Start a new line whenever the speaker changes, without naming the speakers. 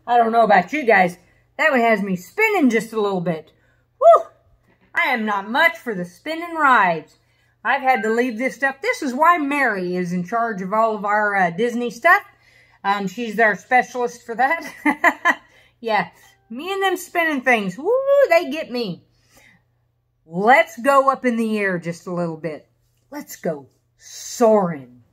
I don't know about you guys. That one has me spinning just a little bit. Whew! I am not much for the spinning rides. I've had to leave this stuff. This is why Mary is in charge of all of our Disney stuff. She's our specialist for that. Yeah, me and them spinning things. Woo, they get me. Let's go up in the air just a little bit. Let's go soaring.